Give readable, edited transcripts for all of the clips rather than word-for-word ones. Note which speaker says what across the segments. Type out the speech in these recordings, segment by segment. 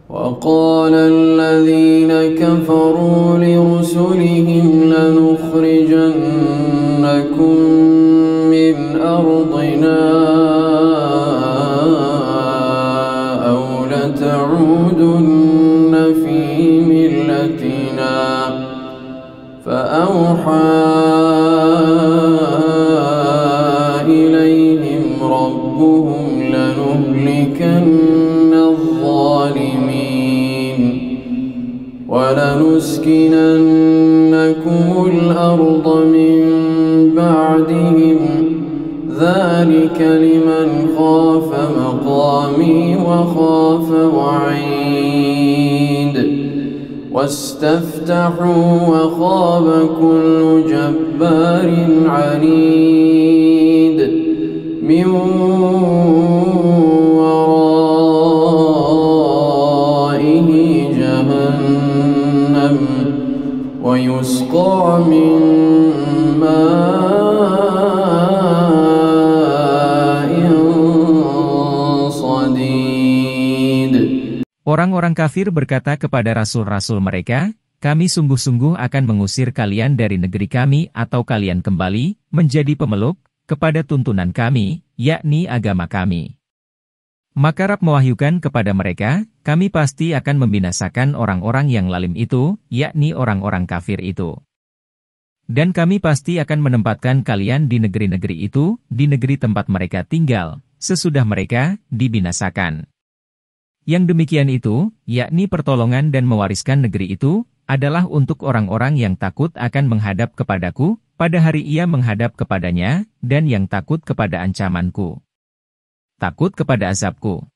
Speaker 1: وقال الذين كفروا لرسلهم لنخرجنكم من أرضنا أو لتعودن في ملتنا فأوحى إليهم ربهم لنهلكن الظالمين ولنسكننكم الأرض من بعدهم ذلك لمن خاف مقامي وخاف وعيد واستفتحوا وخاب كل جبار عنيد من ورائه جهنم ويسقى من ماء صديد.
Speaker 2: Orang-orang kafir berkata kepada rasul-rasul mereka, kami sungguh-sungguh akan mengusir kalian dari negeri kami atau kalian kembali menjadi pemeluk kepada tuntunan kami, yakni agama kami. Maka Rabb mewahyukan kepada mereka, kami pasti akan membinasakan orang-orang yang lalim itu, yakni orang-orang kafir itu. Dan kami pasti akan menempatkan kalian di negeri-negeri itu, di negeri tempat mereka tinggal, sesudah mereka dibinasakan. Yang demikian itu, yakni pertolongan dan mewariskan negeri itu, adalah untuk orang-orang yang takut akan menghadap kepadaku, pada hari ia menghadap kepadanya, dan yang takut kepada ancamanku. Takut kepada azabku.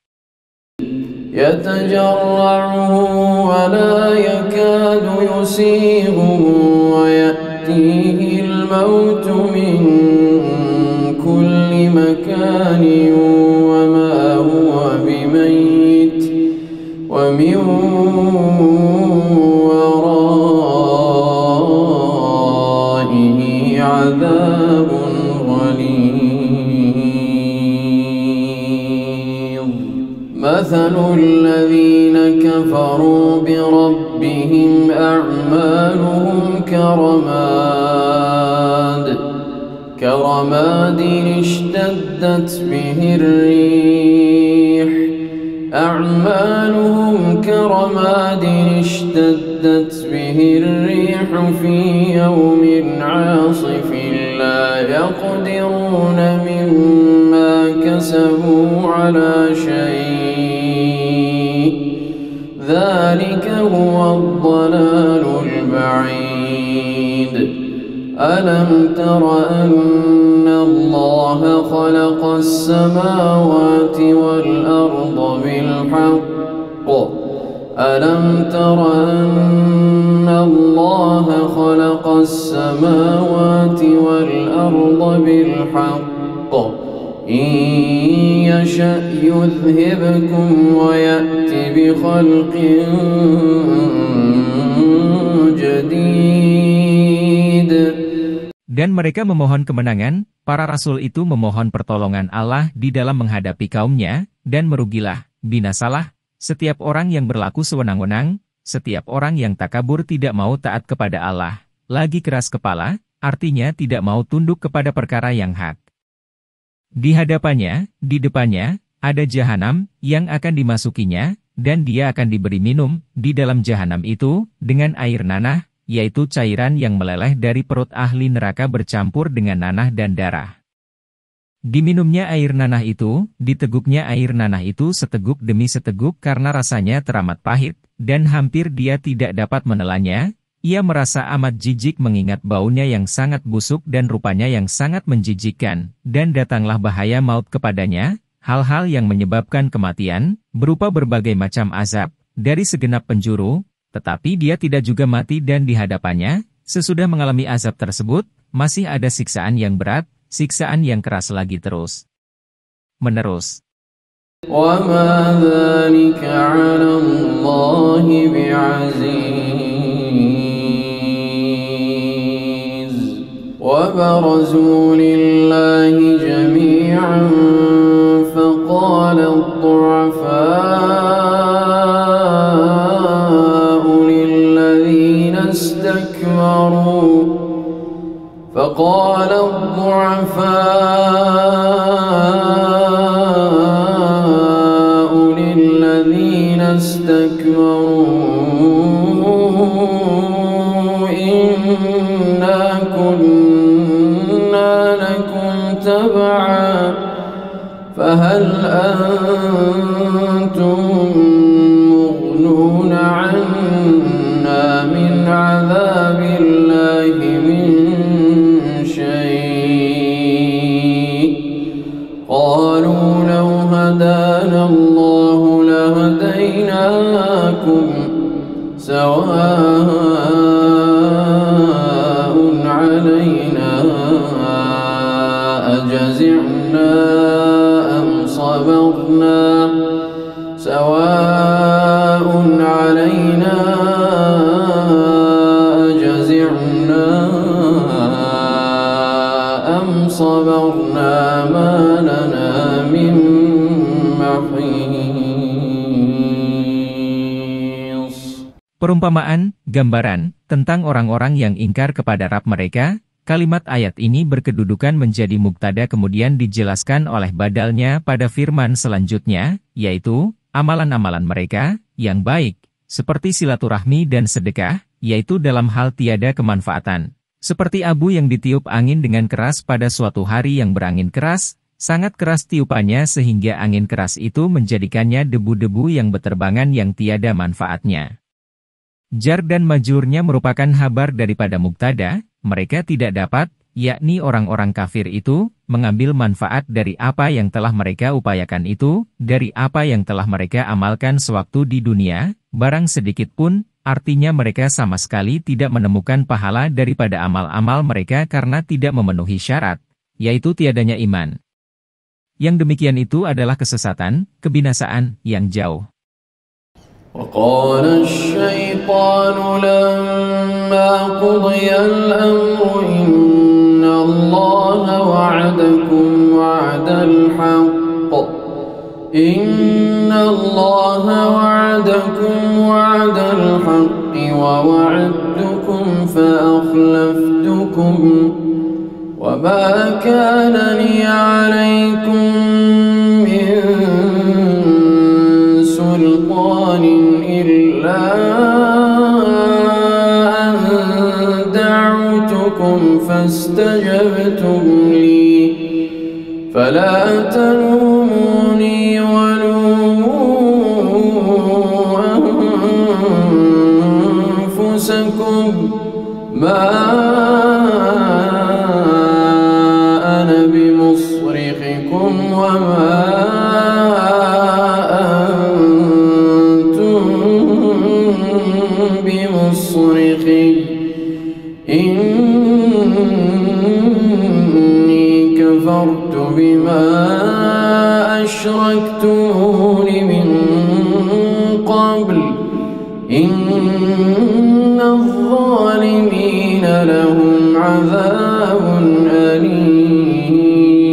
Speaker 1: يتجرعه ولا يكاد يسيغه ويأتيه الموت من كل مكان وما هو بميت ومن ورائه عذاب غليظ مثل الذين كفروا بربهم أعمالهم كرماد اشتدت به الريح في يوم عاصف لا يقدرون مما كسبوا على شيء ذلك هو الضلال البعيد ألم تر أن الله خلق السماوات والأرض بالحق إن يشأ يذهبكم ويأت بخلق جديد.
Speaker 2: Dan mereka memohon kemenangan, para rasul itu memohon pertolongan Allah di dalam menghadapi kaumnya, dan merugilah, binasalah, setiap orang yang berlaku sewenang-wenang, setiap orang yang takabur tidak mau taat kepada Allah, lagi keras kepala, artinya tidak mau tunduk kepada perkara yang hak. Di hadapannya, di depannya, ada jahanam, yang akan dimasukinya, dan dia akan diberi minum, di dalam jahanam itu, dengan air nanah, yaitu cairan yang meleleh dari perut ahli neraka bercampur dengan nanah dan darah. Diminumnya air nanah itu, diteguknya air nanah itu seteguk demi seteguk karena rasanya teramat pahit, dan hampir dia tidak dapat menelannya. Ia merasa amat jijik mengingat baunya yang sangat busuk dan rupanya yang sangat menjijikkan, dan datanglah bahaya maut kepadanya, hal-hal yang menyebabkan kematian, berupa berbagai macam azab, dari segenap penjuru, tetapi dia tidak juga mati dan di hadapannya, sesudah mengalami azab tersebut, masih ada siksaan yang berat, siksaan yang keras lagi terus menerus.
Speaker 1: وَمَا ذَلِكَ عَلَى اللَّهِ بِعَزِيزٍ وَبَرَزُوا لِلَّهِ جَمِيعًا فَقَالَ الضُّعَفَاءُ الذين استكبروا إنا كنا لكم تبعا فهل أنتم مغنون عنا من عذاب الله من شيء قالوا لو هدانا الله لهديناكم سواء علينا أجزعنا أم صبرنا سواء علينا أجزعنا أم صبرنا ما لنا من محيص.
Speaker 2: Perumpamaan, gambaran, tentang orang-orang yang ingkar kepada Rabb mereka. Kalimat ayat ini berkedudukan menjadi mubtada kemudian dijelaskan oleh badalnya pada firman selanjutnya, yaitu, amalan-amalan mereka, yang baik, seperti silaturahmi dan sedekah, yaitu dalam hal tiada kemanfaatan. Seperti abu yang ditiup angin dengan keras pada suatu hari yang berangin keras, sangat keras tiupannya sehingga angin keras itu menjadikannya debu-debu yang beterbangan yang tiada manfaatnya. Jar dan majurnya merupakan habar daripada mubtada. Mereka tidak dapat, yakni orang-orang kafir itu, mengambil manfaat dari apa yang telah mereka upayakan itu, dari apa yang telah mereka amalkan sewaktu di dunia, barang sedikit pun, artinya mereka sama sekali tidak menemukan pahala daripada amal-amal mereka karena tidak memenuhi syarat, yaitu tiadanya iman. Yang demikian itu adalah kesesatan, kebinasaan, yang jauh.
Speaker 1: وقال الشيطان لما قضي الأمر إن الله وعدكم وعد الحق ووعدتكم فأخلفتكم وما كان لي عليكم من سلطان إلا أن دعوتكم فاستجبتم لي فلا تلوموني ولوموا أنفسكم ما أنا بمصرخكم وما بمصرخي إني كفرت بما أشركتمون من قبل إن الظالمين لهم عذاب أليم.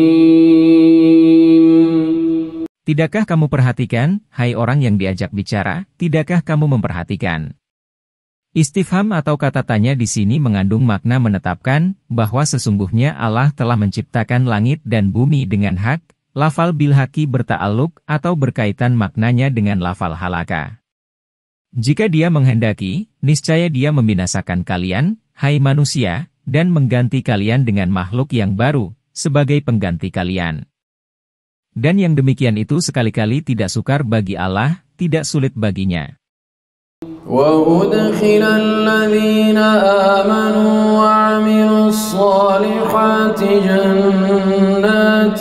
Speaker 2: Tidakkah kamu perhatikan, hai orang yang diajak bicara, tidakkah kamu memperhatikan? Istifham atau kata tanya di sini mengandung makna menetapkan bahwa sesungguhnya Allah telah menciptakan langit dan bumi dengan hak. Lafal bilhaqi berta'alluq atau berkaitan maknanya dengan lafal halaka. Jika Dia menghendaki, niscaya Dia membinasakan kalian, hai manusia, dan mengganti kalian dengan makhluk yang baru sebagai pengganti kalian. Dan yang demikian itu sekali-kali tidak sukar bagi Allah, tidak sulit baginya.
Speaker 1: وَأُدْخِلَ الَّذِينَ آمَنُوا وَعَمِلُوا الصَّالِحَاتِ جَنَّاتٍ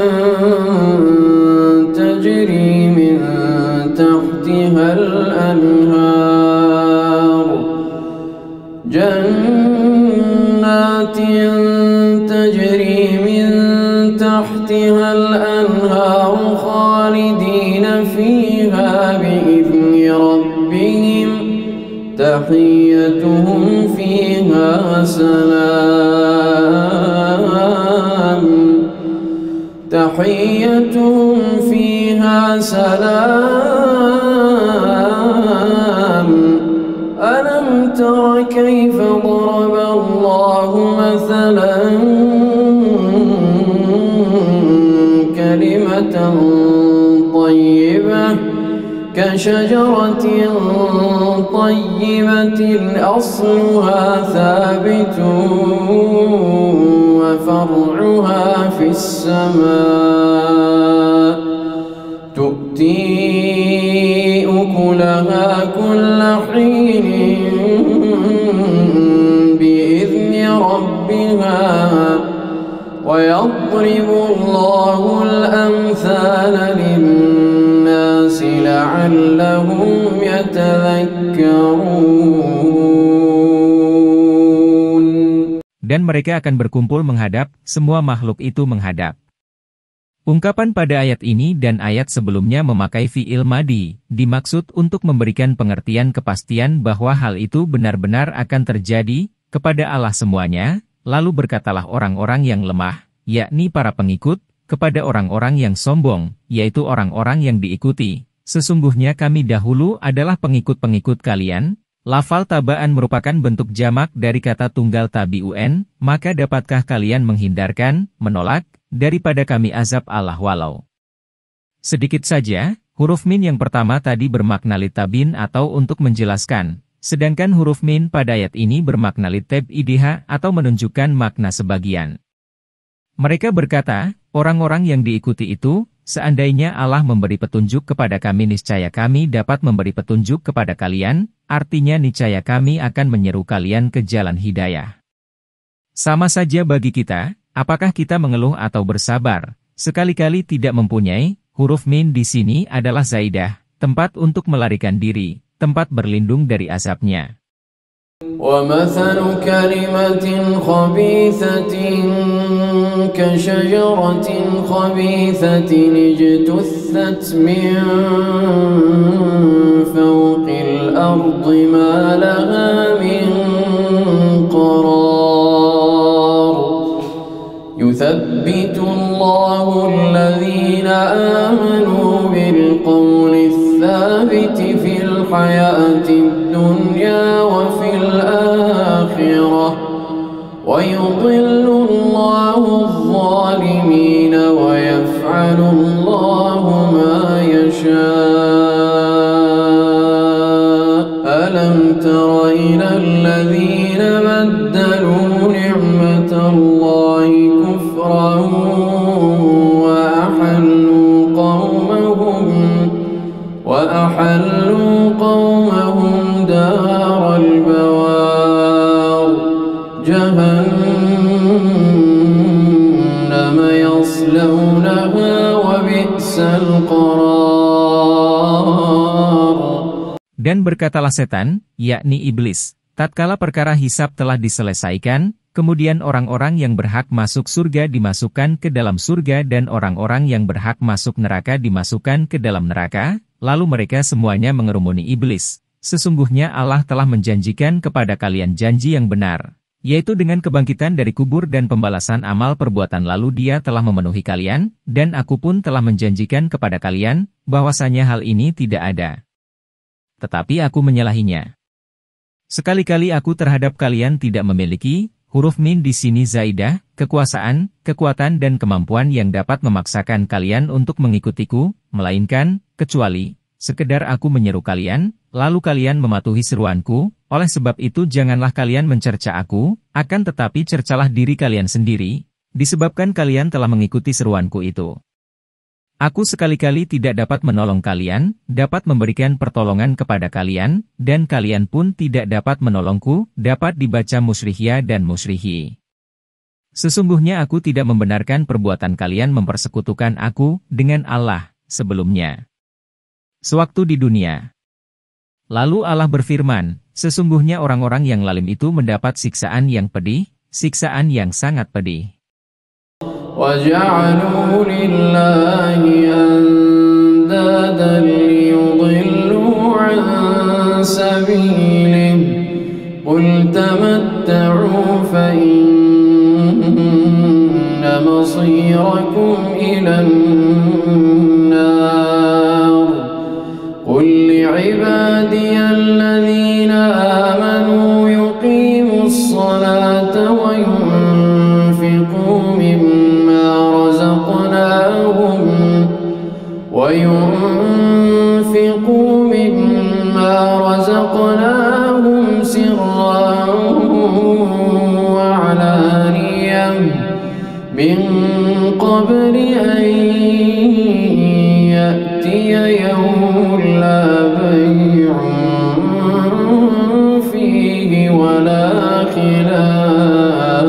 Speaker 1: تَجْرِي مِنْ تَحْتِهَا الْأَنْهَارُ جَنَّاتٍ تَجْرِي مِنْ تَحْتِهَا الْأَنْهَارُ خَالِدِينَ فِيهَا بِإِذْنِ رَبِّهِمْ تحيتهم فيها سلام تحيتهم فيها سلام ألم تر كيف ضرب الله مثلا كلمة طيبة كشجرة طيبة أصلها ثابت وفرعها في السماء تؤتي أكلها كل حين بإذن ربها ويضرب الله الأمثال للناس لعلهم يتذكرون.
Speaker 2: Dan mereka akan berkumpul menghadap, semua makhluk itu menghadap. Ungkapan pada ayat ini dan ayat sebelumnya memakai fi'il madi, dimaksud untuk memberikan pengertian kepastian bahwa hal itu benar-benar akan terjadi, kepada Allah semuanya, lalu berkatalah orang-orang yang lemah, yakni para pengikut, kepada orang-orang yang sombong, yaitu orang-orang yang diikuti. Sesungguhnya kami dahulu adalah pengikut-pengikut kalian. Lafal tabaan merupakan bentuk jamak dari kata tunggal tabi'un, maka dapatkah kalian menghindarkan, menolak, daripada kami azab Allah walau. Sedikit saja, huruf min yang pertama tadi bermakna litabin atau untuk menjelaskan, sedangkan huruf min pada ayat ini bermakna litabidih atau menunjukkan makna sebagian. Mereka berkata, orang-orang yang diikuti itu, seandainya Allah memberi petunjuk kepada kami niscaya kami dapat memberi petunjuk kepada kalian, artinya niscaya kami akan menyeru kalian ke jalan hidayah. Sama saja bagi kita, apakah kita mengeluh atau bersabar, sekali-kali tidak mempunyai, huruf min di sini adalah zaidah, tempat untuk melarikan diri, tempat berlindung dari azabnya.
Speaker 1: وَمَثَلُ كَلِمَةٍ خَبِيثَةٍ كَشَجَرَةٍ خَبِيثَةٍ اجْتُثَّتْ مِنْ فَوْقِ الْأَرْضِ مَا لَهَا مِنْ قَرَارٍ يُثَبِّتُ اللَّهُ الَّذِينَ آمَنُوا بِالْقَوْلِ الثَّابِتِ فِي الْحَيَاةِ الدُّنْيَا وَفِي الْآخِرَةِ وَيُضِلُّ اللَّهُ الظَّالِمِينَ وَيَفْعَلُ اللَّهُ مَا يَشَاءُ أَلَمْ تَرَ إِلَى الَّذِينَ بَدَّلُوا نِعْمَةَ اللَّهِ كُفْرًا وَأَحَلُّوا قَوْمَهُمْ دَارَ الْبَوَارِ جَهَنَّمَ يَصْلَوْنَهَا وَبِئْسَ الْقَرَارُ.
Speaker 2: Dan berkatalah setan, yakni iblis, tatkala perkara hisab telah diselesaikan, kemudian orang-orang yang berhak masuk surga dimasukkan ke dalam surga dan orang-orang yang berhak masuk neraka dimasukkan ke dalam neraka, lalu mereka semuanya mengerumuni iblis. Sesungguhnya Allah telah menjanjikan kepada kalian janji yang benar, yaitu dengan kebangkitan dari kubur dan pembalasan amal perbuatan lalu Dia telah memenuhi kalian, dan aku pun telah menjanjikan kepada kalian, bahwasanya hal ini tidak ada. Tetapi aku menyalahinya. Sekali-kali aku terhadap kalian tidak memiliki, huruf min di sini zaidah, kekuasaan, kekuatan dan kemampuan yang dapat memaksakan kalian untuk mengikutiku, melainkan, kecuali, sekedar aku menyeru kalian, lalu kalian mematuhi seruanku, oleh sebab itu janganlah kalian mencerca aku, akan tetapi cercalah diri kalian sendiri, disebabkan kalian telah mengikuti seruanku itu. Aku sekali-kali tidak dapat menolong kalian, dapat memberikan pertolongan kepada kalian, dan kalian pun tidak dapat menolongku, dapat dibaca musyrihya dan musyrihi. Sesungguhnya aku tidak membenarkan perbuatan kalian mempersekutukan aku dengan Allah sebelumnya. Sewaktu di dunia. Lalu Allah berfirman, sesungguhnya orang-orang yang lalim itu mendapat siksaan yang pedih, siksaan yang sangat pedih.
Speaker 1: وَجَعَلُوا لِلَّهِ أَنْدَادًا لِيُضِلُّوا عَنْ سَبِيلِهِ قُلْ تَمَتَّعُوا فَإِنَّ مَصِيرَكُمْ إِلَى النَّارِ قُلْ لِعِبَادِيَ الَّذِينَ آمَنُوا يُقِيمُوا الصَّلَاةَ وَيُنْفِقُوا مِمَّا مما رزقناهم سرا وعلانية من قبل أن يأتي يوم لا بيع فيه ولا خلال.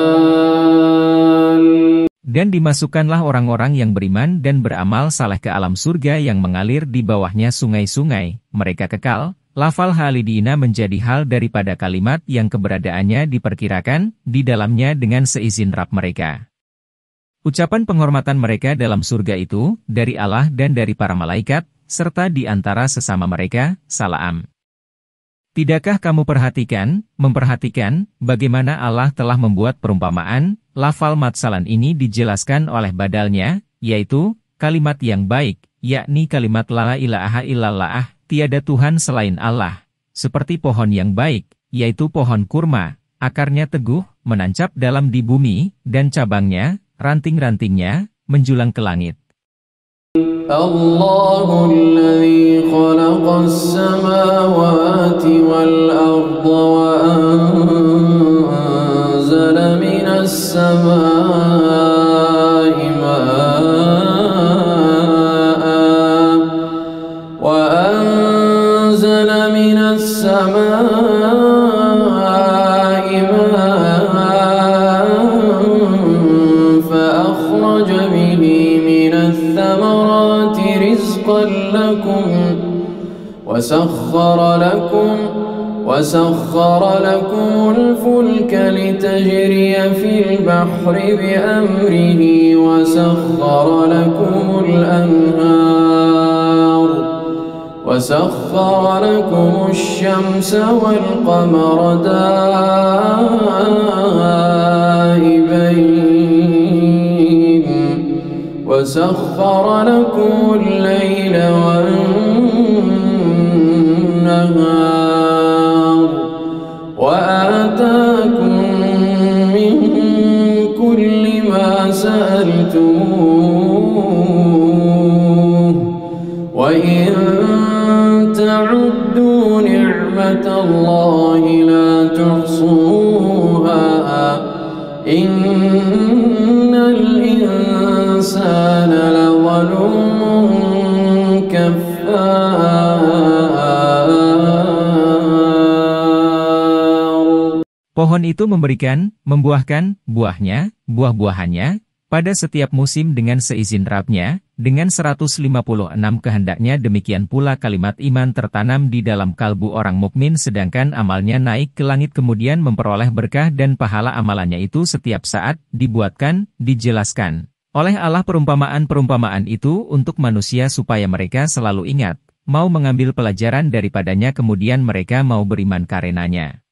Speaker 2: Dan dimasukkanlah orang-orang yang beriman dan beramal saleh ke alam surga yang mengalir di bawahnya sungai-sungai, mereka kekal. Lafal halidina menjadi hal daripada kalimat yang keberadaannya diperkirakan di dalamnya dengan seizin Rabb mereka. Ucapan penghormatan mereka dalam surga itu, dari Allah dan dari para malaikat, serta di antara sesama mereka, salam. Tidakkah kamu memperhatikan, bagaimana Allah telah membuat perumpamaan, lafal matsalan ini dijelaskan oleh badalnya, yaitu, kalimat yang baik, yakni kalimat la ilaha illallah, tiada Tuhan selain Allah. Seperti pohon yang baik, yaitu pohon kurma, akarnya teguh, menancap dalam di bumi, dan cabangnya, ranting-rantingnya, menjulang ke langit.
Speaker 1: Allahul-ladzi khalaqas samawati wal arda wa anzala minas samaa'i maa'an wa anzala minas samaa'i maa'an fa akhraja bihi minats thamarati rizqan lakum وسخر لكم الفلك لتجري في البحر بأمره وسخر لكم الشمس والقمر دائبين وسخر لكم الليل والنهار وآتاكم من كل ما سألتموه وإن تعدوا نعمة الله لا تحصوها إن الإنسان لظلوم كفار.
Speaker 2: Pohon itu membuahkan buah-buahannya, pada setiap musim dengan seizin Rabb-nya, dengan 156 kehendaknya demikian pula kalimat iman tertanam di dalam kalbu orang mukmin sedangkan amalnya naik ke langit kemudian memperoleh berkah dan pahala amalannya itu setiap saat, dijelaskan oleh Allah perumpamaan-perumpamaan itu untuk manusia supaya mereka selalu ingat, mau mengambil pelajaran daripadanya kemudian mereka mau beriman karenanya.